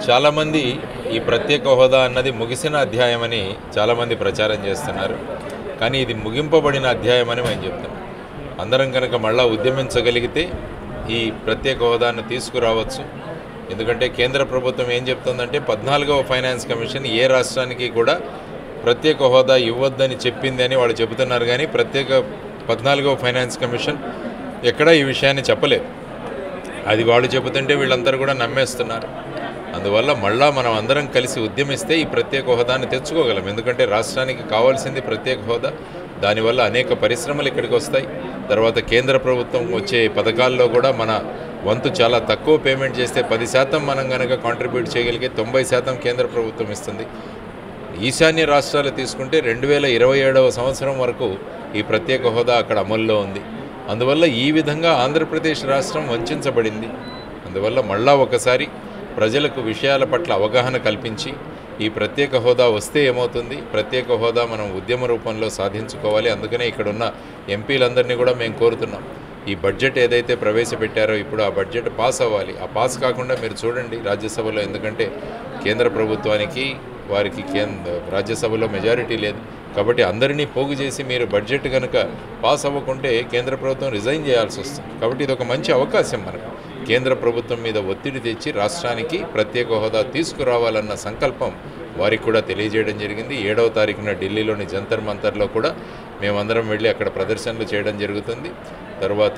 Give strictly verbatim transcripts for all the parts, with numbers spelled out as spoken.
చాలామంది ఈ ప్రత్యేక హోదా అన్నది ముగిసిన అధ్యాయమని చాలామంది ప్రచారం చేస్తున్నారు. కానీ ఇది ముగింపబడిన అధ్యాయమని మేము చెప్తున్నాం. అందరం కనుక మళ్ళా ఉద్యమించగలిగితే ఈ ప్రత్యేక హోదాను తీసుకురావచ్చు. ఎందుకంటే కేంద్ర ప్రభుత్వం ఏం చెప్తుందంటే పద్నాలుగవ ఫైనాన్స్ కమిషన్ ఏ రాష్ట్రానికి కూడా ప్రత్యేక హోదా ఇవ్వద్దని చెప్పింది అని వాళ్ళు చెబుతున్నారు. కానీ ప్రత్యేక పద్నాలుగవ ఫైనాన్స్ కమిషన్ ఎక్కడా ఈ విషయాన్ని చెప్పలేదు. అది వాళ్ళు చెబుతుంటే వీళ్ళందరూ కూడా నమ్మేస్తున్నారు. అందువల్ల మళ్ళా మనం అందరం కలిసి ఉద్యమిస్తే ఈ ప్రత్యేక హోదాను తెచ్చుకోగలం. ఎందుకంటే రాష్ట్రానికి కావాల్సింది ప్రత్యేక హోదా. దానివల్ల అనేక పరిశ్రమలు ఇక్కడికి వస్తాయి. తర్వాత కేంద్ర ప్రభుత్వం వచ్చే పథకాల్లో కూడా మన వంతు చాలా తక్కువ పేమెంట్ చేస్తే పది శాతం మనం కనుక కాంట్రిబ్యూట్ చేయగలిగే తొంభై శాతం కేంద్ర ప్రభుత్వం ఇస్తుంది. ఈశాన్య రాష్ట్రాలు తీసుకుంటే రెండు వేల ఇరవై ఏడవ సంవత్సరం వరకు ఈ ప్రత్యేక హోదా అక్కడ అమల్లో ఉంది. అందువల్ల ఈ విధంగా ఆంధ్రప్రదేశ్ రాష్ట్రం వంచబడింది. అందువల్ల మళ్ళా ఒకసారి ప్రజలకు విషయాల పట్ల అవగాహన కల్పించి ఈ ప్రత్యేక హోదా వస్తే ఏమవుతుంది, ప్రత్యేక హోదా మనం ఉద్యమ రూపంలో సాధించుకోవాలి. అందుకనే ఇక్కడున్న ఎంపీలందరినీ కూడా మేము కోరుతున్నాం, ఈ బడ్జెట్ ఏదైతే ప్రవేశపెట్టారో ఇప్పుడు ఆ బడ్జెట్ పాస్ అవ్వాలి. ఆ పాస్ కాకుండా మీరు చూడండి రాజ్యసభలో, ఎందుకంటే కేంద్ర ప్రభుత్వానికి వారికి కేంద్ర రాజ్యసభలో మెజారిటీ లేదు. కాబట్టి అందరినీ పోగు చేసి మీరు బడ్జెట్ కనుక పాస్ అవ్వకుంటే కేంద్ర ప్రభుత్వం రిజైన్ చేయాల్సి వస్తుంది. కాబట్టి ఇది ఒక మంచి అవకాశం మనకు. కేంద్ర ప్రభుత్వం మీద ఒత్తిడి తెచ్చి రాష్ట్రానికి ప్రత్యేక హోదా తీసుకురావాలన్న సంకల్పం వారికి కూడా తెలియజేయడం జరిగింది. ఏడవ తారీఖున ఢిల్లీలోని జంతర్ మంతర్లో కూడా మేమందరం వెళ్ళి అక్కడ ప్రదర్శనలు చేయడం జరుగుతుంది. తర్వాత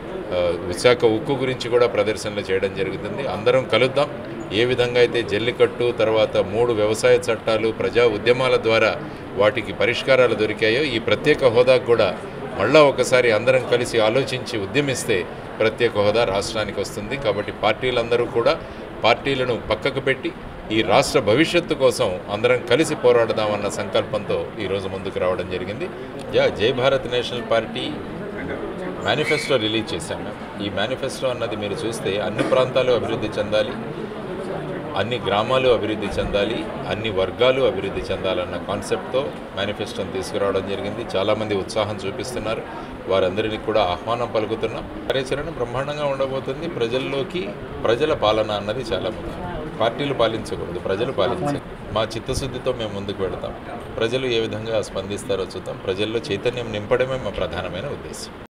విశాఖ ఉక్కు గురించి కూడా ప్రదర్శనలు చేయడం జరుగుతుంది. అందరం కలుద్దాం. ఏ విధంగా అయితే జల్లికట్టు తర్వాత మూడు వ్యవసాయ చట్టాలు ప్రజా ఉద్యమాల ద్వారా వాటికి పరిష్కారాలు దొరికాయో ఈ ప్రత్యేక హోదాకు కూడా మళ్ళా ఒకసారి అందరం కలిసి ఆలోచించి ఉద్యమిస్తే ప్రత్యేక హోదా రాష్ట్రానికి వస్తుంది. కాబట్టి పార్టీలందరూ కూడా పార్టీలను పక్కకు పెట్టి ఈ రాష్ట్ర భవిష్యత్తు కోసం అందరం కలిసి పోరాడదామన్న సంకల్పంతో ఈరోజు ముందుకు రావడం జరిగింది. Yeah Jai Bharat national party manifesto release చేశాం మేము. ఈ మేనిఫెస్టో అన్నది మీరు చూస్తే అన్ని ప్రాంతాలు అభివృద్ధి చెందాలి, అన్ని గ్రామాలు అభివృద్ధి చెందాలి, అన్ని వర్గాలు అభివృద్ధి చెందాలన్న కాన్సెప్ట్తో మేనిఫెస్టోని తీసుకురావడం జరిగింది. చాలామంది ఉత్సాహం చూపిస్తున్నారు. వారందరినీ కూడా ఆహ్వానం పలుకుతున్నాం. కార్యాచరణ బ్రహ్మాండంగా ఉండబోతుంది. ప్రజల్లోకి ప్రజల పాలన అన్నది చాలా ముఖ్యం. పార్టీలు పాలించకూడదు, ప్రజలు పాలించాలి. మా చిత్తశుద్ధితో మేము ముందుకు వెళతాం. ప్రజలు ఏ విధంగా స్పందిస్తారో చూద్దాం. ప్రజల్లో చైతన్యం నింపడమే మా ప్రధానమైన ఉద్దేశం.